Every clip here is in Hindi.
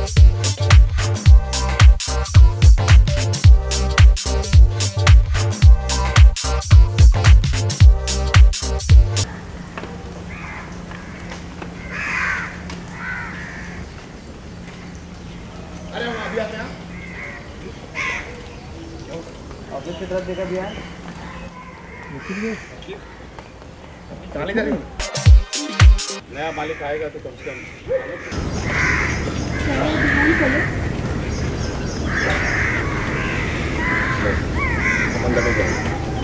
अरे हम अभी आते हैं। ऑफिस की तरफ देखा भैया। कहाँ ले जा रही हो? नया मालिक आएगा तो कम से कम अंदर में जाएंगे।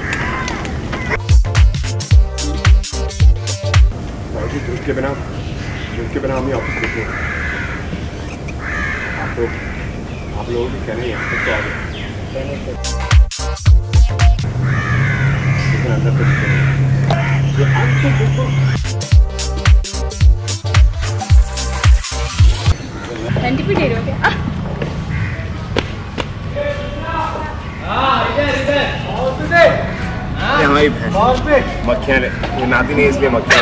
धूप के बिना हम ही ऑफिस देखते हैं। आप लोगों की कहने यहाँ तक तो आ गए, लेकिन अंदर तो घंटी भी दे रहे हो क्या? हमारी मक्खियाँ नाती नहीं इसलिए मक्खियाँ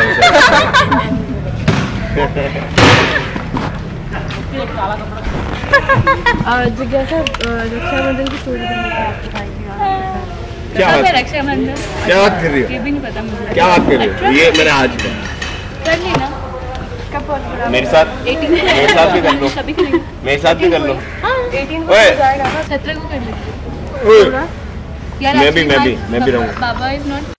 जिज्ञासा रक्षाबंधन की स्टोरी क्या बात रक्षाबंधन क्या बात कर रही हो? ये भी नहीं पता मुझे। क्या बात कर रही हो? ये मैंने आज कर ली ना? कब मेरे साथ भी कर लो, मेरे साथ भी कर लो। 18 को जाएगा ना, 17 को कर लीजिए। मैं भी रहूँगा। बाबा इज नॉट